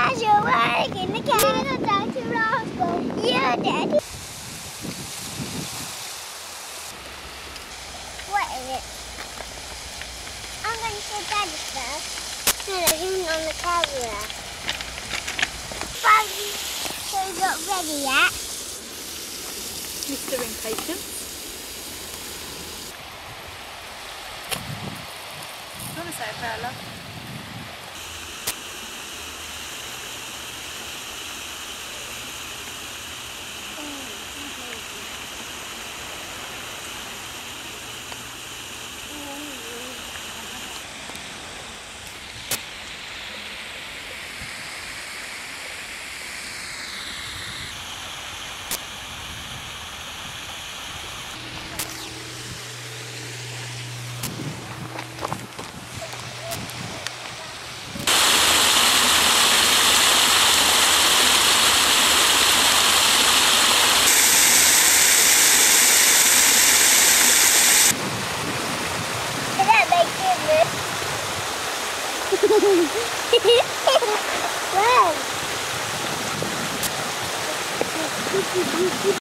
How's your work in the car? You're gonna die to Roscoe. Yeah, Daddy. What is it? I'm gonna show Daddy first. No, there's even on the camera. Buggy, so he's not ready yet. Mr. Impatient. Do you want to say a prayer, love? Wow.